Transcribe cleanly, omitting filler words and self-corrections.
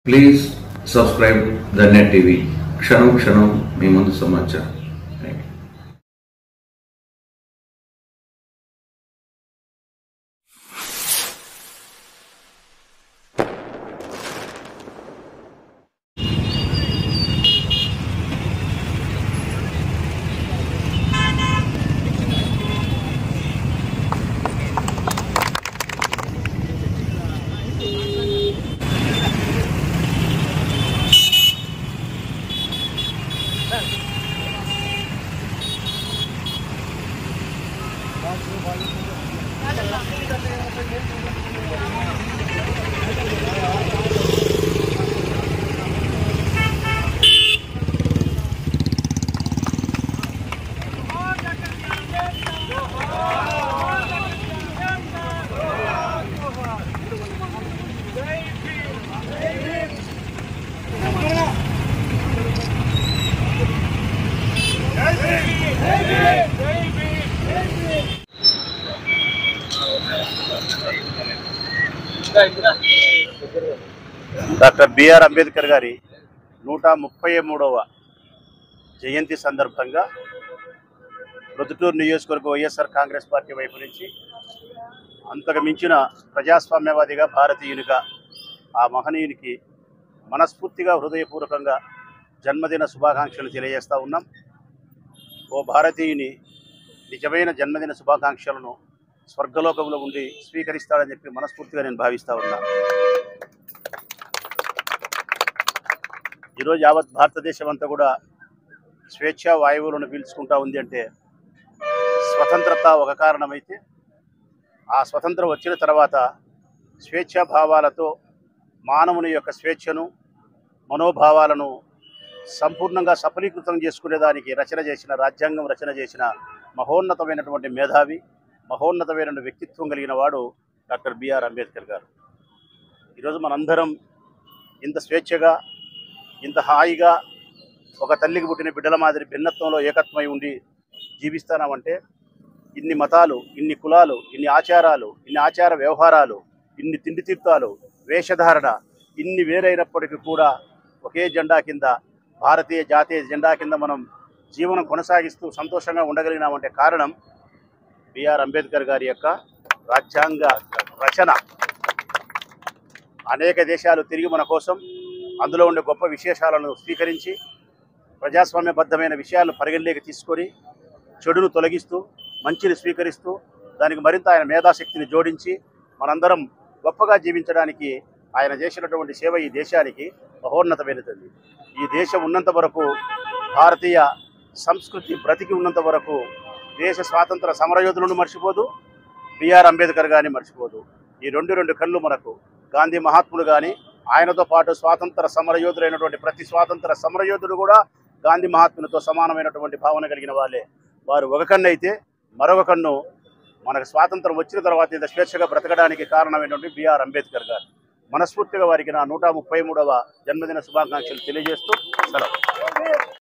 Please subscribe the net TV. క్షణం క్షణం మీ ముందు సమాచారం. డాక్టర్ బిఆర్ అంబేద్కర్ గారి 133వ జయంతి సందర్భంగా ప్రొద్దుటూరు నియోజకవర్గ వైఎస్ఆర్ కాంగ్రెస్ పార్టీ వైపు నుంచి అంతకు మించిన ప్రజాస్వామ్యవాదిగా భారతీయునిగా ఆ మహనీయునికి మనస్ఫూర్తిగా హృదయపూర్వకంగా జన్మదిన శుభాకాంక్షలు తెలియజేస్తూ ఉన్నాం. ఓ భారతీయుని నిజమైన జన్మదిన శుభాకాంక్షలను స్వర్గలోకంలో ఉండి స్వీకరిస్తాడని చెప్పి మనస్ఫూర్తిగా నేను భావిస్తూ ఉన్నా. ఈరోజు యావత్ భారతదేశం అంతా కూడా స్వేచ్ఛా వాయువులను పీల్చుకుంటా ఉంది అంటే స్వతంత్రత ఒక కారణమైతే, ఆ స్వతంత్రం వచ్చిన తర్వాత స్వేచ్ఛా భావాలతో మానవుని యొక్క స్వేచ్ఛను మనోభావాలను సంపూర్ణంగా సఫలీకృతం చేసుకునేదానికి రాజ్యాంగం రచన చేసిన మహోన్నతమైనటువంటి మేధావి, మహోన్నతమైన వ్యక్తిత్వం కలిగిన వాడు డాక్టర్ బిఆర్ అంబేద్కర్ గారు. ఈరోజు మనందరం ఇంత స్వేచ్ఛగా, ఇంత హాయిగా ఒక తల్లికి పుట్టిన బిడ్డల మాదిరి భిన్నత్వంలో ఏకత్వమై ఉండి జీవిస్తామంటే ఇన్ని మతాలు, ఇన్ని కులాలు, ఇన్ని ఆచారాలు, ఇన్ని ఆచార వ్యవహారాలు, ఇన్ని తిండి తీర్థాలు, వేషధారణ ఇన్ని వేరైనప్పటికీ కూడా ఒకే జెండా కింద, భారతీయ జాతీయ జెండా కింద మనం జీవనం కొనసాగిస్తూ సంతోషంగా ఉండగలిగినామంటే కారణం బిఆర్ అంబేద్కర్ గారి యొక్క రాజ్యాంగ రచన. అనేక దేశాలు తిరిగి మన కోసం అందులో ఉండే గొప్ప విశేషాలను స్వీకరించి ప్రజాస్వామ్యబద్ధమైన విషయాలను పరిగణలోకి తీసుకొని చెడును తొలగిస్తూ మంచిని స్వీకరిస్తూ దానికి మరింత ఆయన మేధాశక్తిని జోడించి మనందరం గొప్పగా జీవించడానికి ఆయన చేసినటువంటి సేవ ఈ దేశానికి మహోన్నతమైనది. ఈ దేశం ఉన్నంత వరకు, భారతీయ సంస్కృతి బ్రతికి ఉన్నంత వరకు దేశ స్వాతంత్ర సమరయోధులను మర్చిపోదు, బిఆర్ అంబేద్కర్ గారిని మర్చిపోదు. ఈ రెండు కళ్ళు మనకు గాంధీ మహాత్ముడు కానీ, ఆయనతో పాటు స్వాతంత్ర సమరయోధులైనటువంటి ప్రతి స్వాతంత్ర సమరయోధుడు కూడా గాంధీ మహాత్మునితో సమానమైనటువంటి భావన కలిగిన వాళ్ళే. వారు ఒక కన్ను అయితే మరొక కన్ను మనకు స్వాతంత్రం వచ్చిన తర్వాత ఇంత స్వేచ్ఛగా బ్రతకడానికి కారణమైనటువంటి బిఆర్ అంబేద్కర్ గారు. మనస్ఫూర్తిగా వారికి నా 133వ జన్మదిన శుభాకాంక్షలు తెలియజేస్తూ సెలవు.